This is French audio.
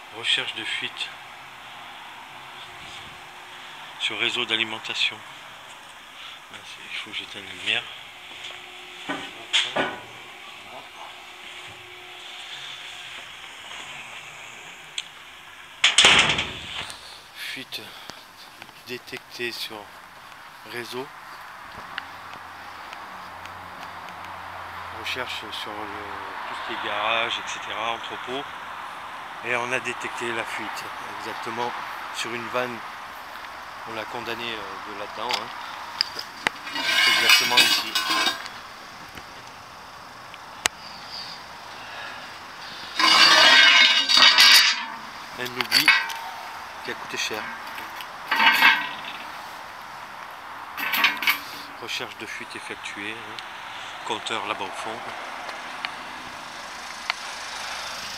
Recherche de fuite sur réseau d'alimentation. Il faut que j'éteigne la lumière. Fuite détectée sur réseau. Recherche sur tout ce qui est garage, etc., entrepôt. Et on a détecté la fuite exactement sur une vanne. On l'a condamné de là-dedans. Exactement ici. Un oubli qui a coûté cher. Recherche de fuite effectuée. Compteur là-bas au fond.